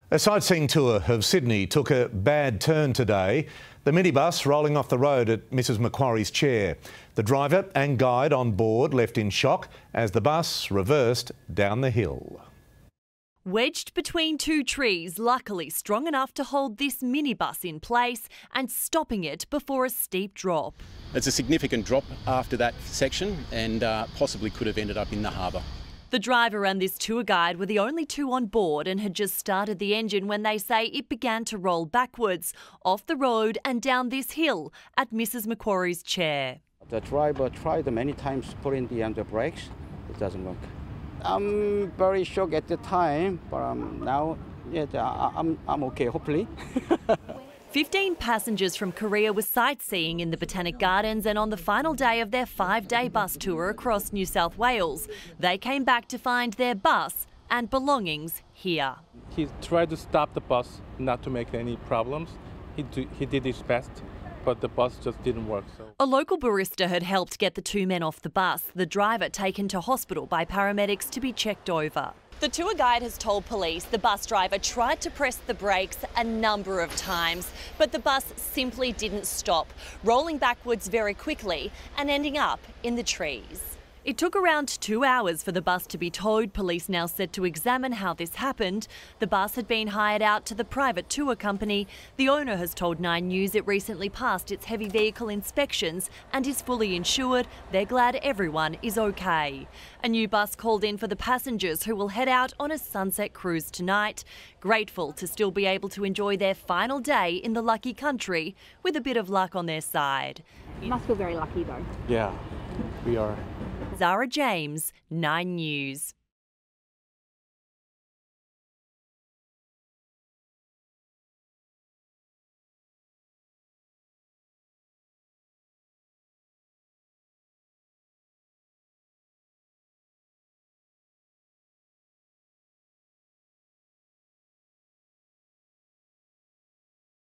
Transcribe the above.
A sightseeing tour of Sydney took a bad turn today. The minibus rolling off the road at Mrs Macquarie's Chair. The driver and guide on board left in shock as the bus reversed down the hill. Wedged between two trees, luckily strong enough to hold this minibus in place and stopping it before a steep drop. It's a significant drop after that section and possibly could have ended up in the harbour. The driver and this tour guide were the only two on board and had just started the engine when they say it began to roll backwards, off the road and down this hill at Mrs Macquarie's Chair. The driver tried many times putting the brakes. It doesn't work. I'm very shocked at the time, but now I'm okay, hopefully. 15 passengers from Korea were sightseeing in the Botanic Gardens, and on the final day of their 5-day bus tour across New South Wales, they came back to find their bus and belongings here. He tried to stop the bus not to make any problems. He did his best, but the bus just didn't work. A local barista had helped get the two men off the bus, the driver taken to hospital by paramedics to be checked over. The tour guide has told police the bus driver tried to press the brakes a number of times, but the bus simply didn't stop, rolling backwards very quickly and ending up in the trees. It took around 2 hours for the bus to be towed. Police now said to examine how this happened. The bus had been hired out to the private tour company. The owner has told 9 News it recently passed its heavy vehicle inspections and is fully insured. They're glad everyone is okay. A new bus called in for the passengers who will head out on a sunset cruise tonight. Grateful to still be able to enjoy their final day in the lucky country with a bit of luck on their side. You must feel very lucky though. Yeah, we are. Zara James, 9 News.